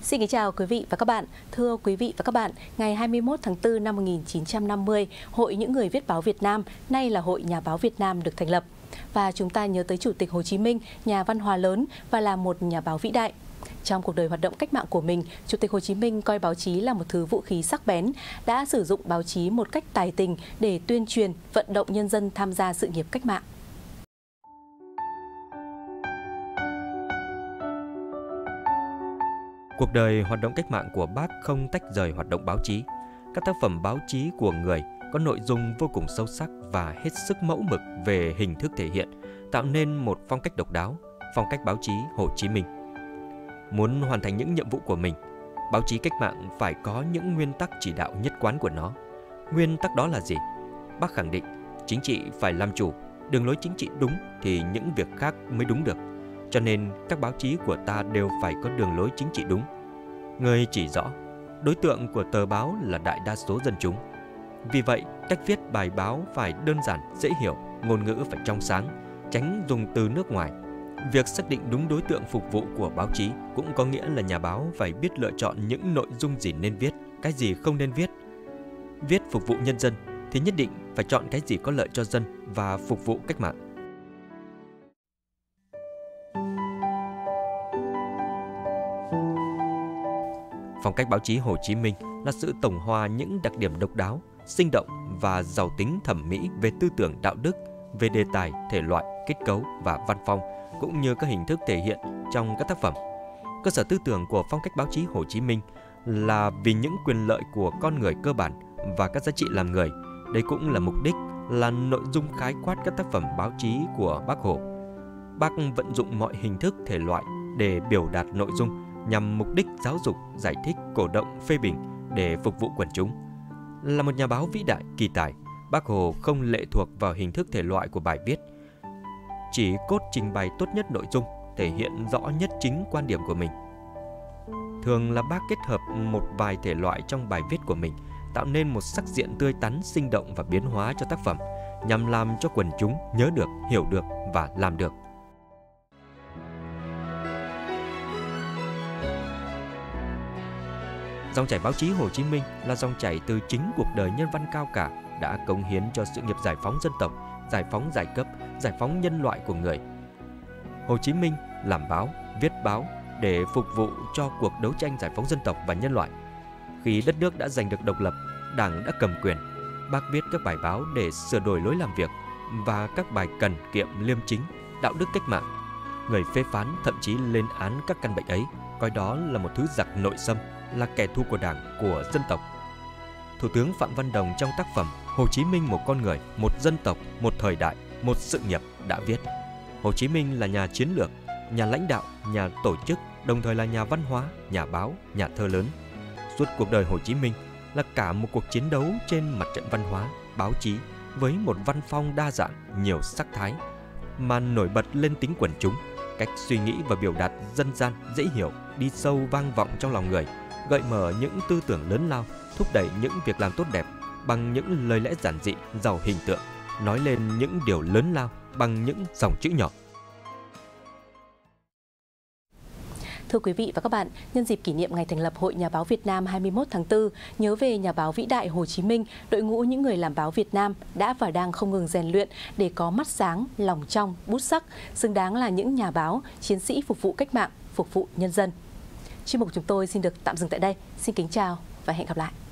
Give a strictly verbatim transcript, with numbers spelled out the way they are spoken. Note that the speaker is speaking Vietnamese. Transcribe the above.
Xin kính chào quý vị và các bạn. Thưa quý vị và các bạn, ngày hai mươi mốt tháng tư năm một nghìn chín trăm năm mươi, Hội Những Người Viết Báo Việt Nam, nay là Hội Nhà báo Việt Nam được thành lập. Và chúng ta nhớ tới Chủ tịch Hồ Chí Minh, nhà văn hóa lớn và là một nhà báo vĩ đại. Trong cuộc đời hoạt động cách mạng của mình, Chủ tịch Hồ Chí Minh coi báo chí là một thứ vũ khí sắc bén, đã sử dụng báo chí một cách tài tình để tuyên truyền, vận động nhân dân tham gia sự nghiệp cách mạng. Cuộc đời hoạt động cách mạng của Bác không tách rời hoạt động báo chí. Các tác phẩm báo chí của người có nội dung vô cùng sâu sắc và hết sức mẫu mực về hình thức thể hiện, tạo nên một phong cách độc đáo, phong cách báo chí Hồ Chí Minh. Muốn hoàn thành những nhiệm vụ của mình, báo chí cách mạng phải có những nguyên tắc chỉ đạo nhất quán của nó. Nguyên tắc đó là gì? Bác khẳng định, chính trị phải làm chủ, đường lối chính trị đúng thì những việc khác mới đúng được. Cho nên các báo chí của ta đều phải có đường lối chính trị đúng. Người chỉ rõ, đối tượng của tờ báo là đại đa số dân chúng. Vì vậy, cách viết bài báo phải đơn giản, dễ hiểu, ngôn ngữ phải trong sáng, tránh dùng từ nước ngoài. Việc xác định đúng đối tượng phục vụ của báo chí cũng có nghĩa là nhà báo phải biết lựa chọn những nội dung gì nên viết, cái gì không nên viết. Viết phục vụ nhân dân thì nhất định phải chọn cái gì có lợi cho dân và phục vụ cách mạng. Phong cách báo chí Hồ Chí Minh là sự tổng hòa những đặc điểm độc đáo, sinh động và giàu tính thẩm mỹ về tư tưởng đạo đức, về đề tài, thể loại, kết cấu và văn phong, cũng như các hình thức thể hiện trong các tác phẩm. Cơ sở tư tưởng của phong cách báo chí Hồ Chí Minh là vì những quyền lợi của con người cơ bản và các giá trị làm người. Đây cũng là mục đích, là nội dung khái quát các tác phẩm báo chí của Bác Hồ. Bác vận dụng mọi hình thức thể loại để biểu đạt nội dung nhằm mục đích giáo dục, giải thích, cổ động, phê bình để phục vụ quần chúng. Là một nhà báo vĩ đại, kỳ tài, Bác Hồ không lệ thuộc vào hình thức thể loại của bài viết, chỉ cốt trình bày tốt nhất nội dung, thể hiện rõ nhất chính quan điểm của mình. Thường là Bác kết hợp một vài thể loại trong bài viết của mình, tạo nên một sắc diện tươi tắn, sinh động và biến hóa cho tác phẩm, nhằm làm cho quần chúng nhớ được, hiểu được và làm được. Dòng chảy báo chí Hồ Chí Minh là dòng chảy từ chính cuộc đời nhân văn cao cả, đã cống hiến cho sự nghiệp giải phóng dân tộc, giải phóng giai cấp, giải phóng nhân loại của người. Hồ Chí Minh làm báo, viết báo để phục vụ cho cuộc đấu tranh giải phóng dân tộc và nhân loại. Khi đất nước đã giành được độc lập, Đảng đã cầm quyền, Bác viết các bài báo để sửa đổi lối làm việc và các bài cần kiệm liêm chính, đạo đức cách mạng. Người phê phán thậm chí lên án các căn bệnh ấy, coi đó là một thứ giặc nội xâm, là kẻ thù của Đảng, của dân tộc. Thủ tướng Phạm Văn Đồng trong tác phẩm Hồ Chí Minh một con người, một dân tộc, một thời đại, một sự nghiệp đã viết: Hồ Chí Minh là nhà chiến lược, nhà lãnh đạo, nhà tổ chức, đồng thời là nhà văn hóa, nhà báo, nhà thơ lớn. Suốt cuộc đời Hồ Chí Minh là cả một cuộc chiến đấu trên mặt trận văn hóa, báo chí với một văn phong đa dạng, nhiều sắc thái, mà nổi bật lên tính quần chúng, cách suy nghĩ và biểu đạt dân gian, dễ hiểu, đi sâu vang vọng trong lòng người, gợi mở những tư tưởng lớn lao, thúc đẩy những việc làm tốt đẹp bằng những lời lẽ giản dị, giàu hình tượng, nói lên những điều lớn lao bằng những dòng chữ nhỏ. Thưa quý vị và các bạn, nhân dịp kỷ niệm ngày thành lập Hội Nhà báo Việt Nam hai mươi mốt tháng tư, nhớ về nhà báo vĩ đại Hồ Chí Minh, đội ngũ những người làm báo Việt Nam đã và đang không ngừng rèn luyện để có mắt sáng, lòng trong, bút sắc, xứng đáng là những nhà báo, chiến sĩ phục vụ cách mạng, phục vụ nhân dân. Chuyên mục chúng tôi xin được tạm dừng tại đây. Xin kính chào và hẹn gặp lại.